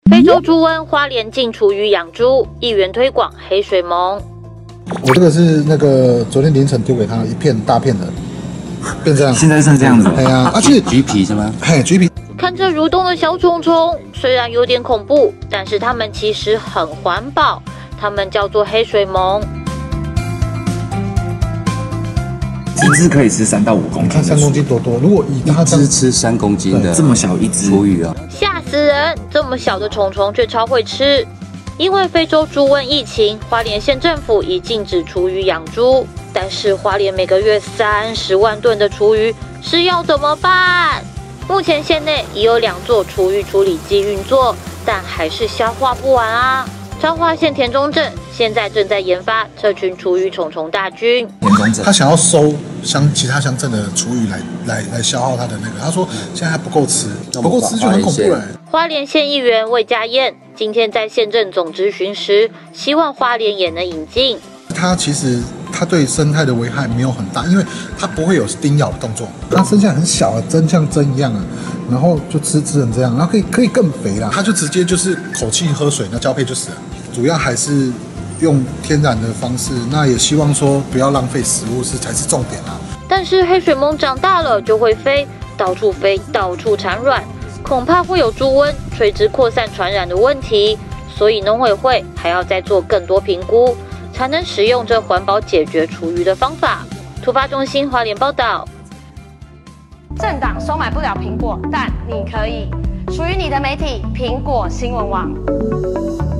非洲猪瘟，花莲禁厨余养猪，议员推广黑水虻。 我这个是那个昨天凌晨丢给他一片大片的，变这样。 现在剩这样子。 哎呀，而且橘皮是吗？ 嘿，橘皮。 看着蠕动的小虫虫，虽然有点恐怖，但是它们其实很环保。它们叫做黑水虻。 一只可以吃3到5公斤。 看3公斤多多，如果以它一只吃3公斤的，这么小一只厨余啊， 吓死人！这么小的虫虫却超会吃。因为非洲猪瘟疫情，花莲县政府已禁止厨余养猪，但是花莲每个月30万吨的厨余是要怎么办？目前县内已有2座厨余处理机运作，但还是消化不完啊。彰化县田中镇现在正在研发这群厨余虫虫大军。 他想要收其他乡镇的厨余来消耗他的那个，他说现在还不够吃，不够吃就很恐怖了。 花莲县议员魏家燕今天在县政总质询时，希望花莲也能引进。 其实它对生态的危害没有很大，因为它不会有叮咬的动作，它生下来很小啊，针像针一样啊，然后就吃成这样，然后可以更肥啦，它就直接就是口气喝水，那交配就死了。主要还是用天然的方式，那也希望说不要浪费食物才是重点啊。 但是黑水虻长大了就会飞，到处产卵，恐怕会有猪瘟、垂直扩散传染的问题，所以农委会还要再做更多评估，才能使用这环保解决厨余的方法。突发中心花莲报道。 政党收买不了苹果，但你可以。属于你的媒体——苹果新闻网。